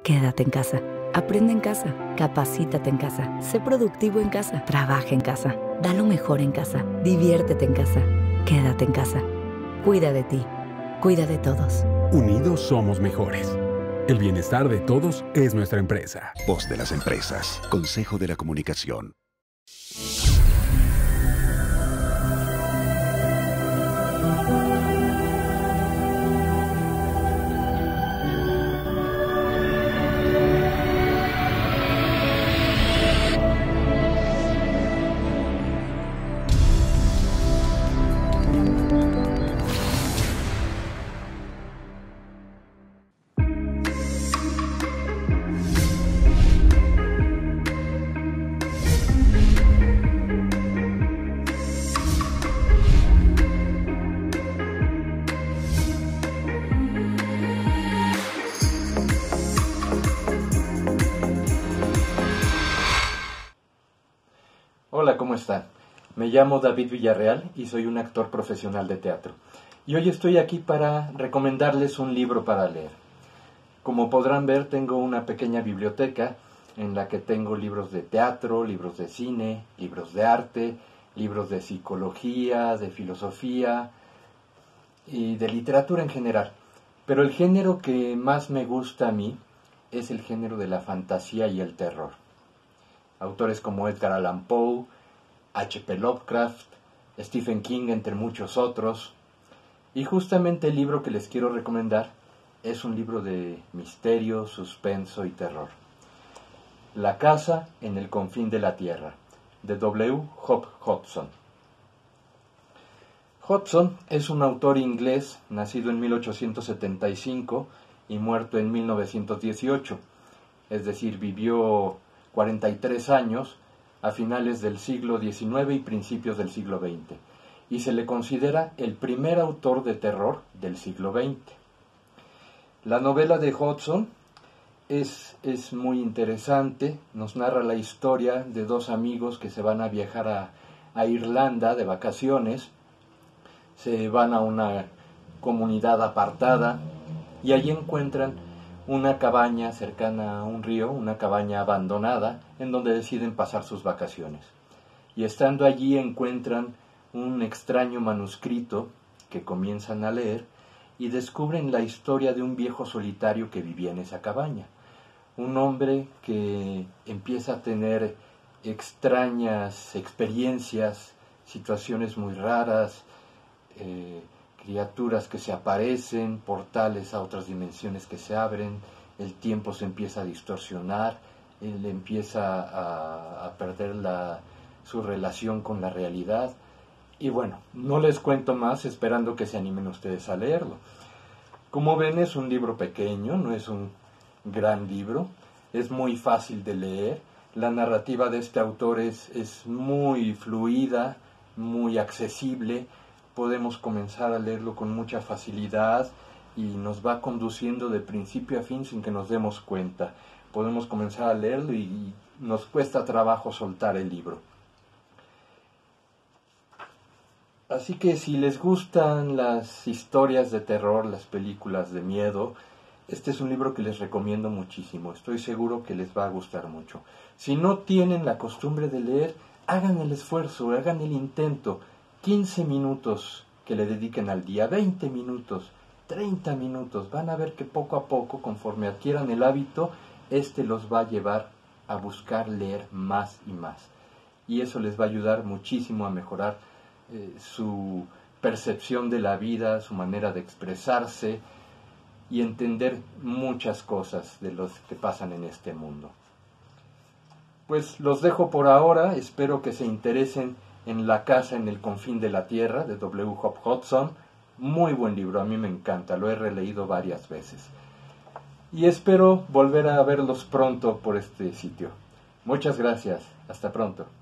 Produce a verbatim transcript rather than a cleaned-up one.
quédate en casa. Aprende en casa, capacítate en casa, sé productivo en casa, trabaja en casa, da lo mejor en casa, diviértete en casa, quédate en casa. Cuida de ti, cuida de todos. Unidos somos mejores. El bienestar de todos es nuestra empresa. Voz de las empresas. Consejo de la Comunicación. Hola, ¿cómo están? Me llamo David Villarreal y soy un actor profesional de teatro. Y hoy estoy aquí para recomendarles un libro para leer. Como podrán ver, tengo una pequeña biblioteca en la que tengo libros de teatro, libros de cine, libros de arte, libros de psicología, de filosofía y de literatura en general. Pero el género que más me gusta a mí es el género de la fantasía y el terror. Autores como Edgar Allan Poe, H P Lovecraft, Stephen King, entre muchos otros. Y justamente el libro que les quiero recomendar es un libro de misterio, suspenso y terror. La casa en el confín de la tierra, de W. Hop Hodgson. Hodgson es un autor inglés nacido en mil ochocientos setenta y cinco y muerto en mil novecientos dieciocho, es decir, vivió cuarenta y tres años a finales del siglo diecinueve y principios del siglo veinte, y se le considera el primer autor de terror del siglo veinte. La novela de Hodgson es, es muy interesante, nos narra la historia de dos amigos que se van a viajar a, a Irlanda de vacaciones, se van a una comunidad apartada y allí encuentran una cabaña cercana a un río, una cabaña abandonada, en donde deciden pasar sus vacaciones. Y estando allí encuentran un extraño manuscrito que comienzan a leer y descubren la historia de un viejo solitario que vivía en esa cabaña. Un hombre que empieza a tener extrañas experiencias, situaciones muy raras, eh, criaturas que se aparecen, portales a otras dimensiones que se abren, el tiempo se empieza a distorsionar, él empieza a, a perder la, su relación con la realidad. Y bueno, no les cuento más, esperando que se animen ustedes a leerlo. Como ven, es un libro pequeño, no es un gran libro, es muy fácil de leer. La narrativa de este autor es, es muy fluida, muy accesible. Podemos comenzar a leerlo con mucha facilidad y nos va conduciendo de principio a fin sin que nos demos cuenta. Podemos comenzar a leerlo y nos cuesta trabajo soltar el libro. Así que si les gustan las historias de terror, las películas de miedo, este es un libro que les recomiendo muchísimo. Estoy seguro que les va a gustar mucho. Si no tienen la costumbre de leer, hagan el esfuerzo, hagan el intento. quince minutos que le dediquen al día, veinte minutos, treinta minutos, van a ver que poco a poco, conforme adquieran el hábito, este los va a llevar a buscar leer más y más. Y eso les va a ayudar muchísimo a mejorar eh, su percepción de la vida, su manera de expresarse y entender muchas cosas de los que pasan en este mundo. Pues los dejo por ahora, espero que se interesen en La casa en el confín de la tierra, de W. Hop Hodgson. Muy buen libro, a mí me encanta, lo he releído varias veces. Y espero volver a verlos pronto por este sitio. Muchas gracias, hasta pronto.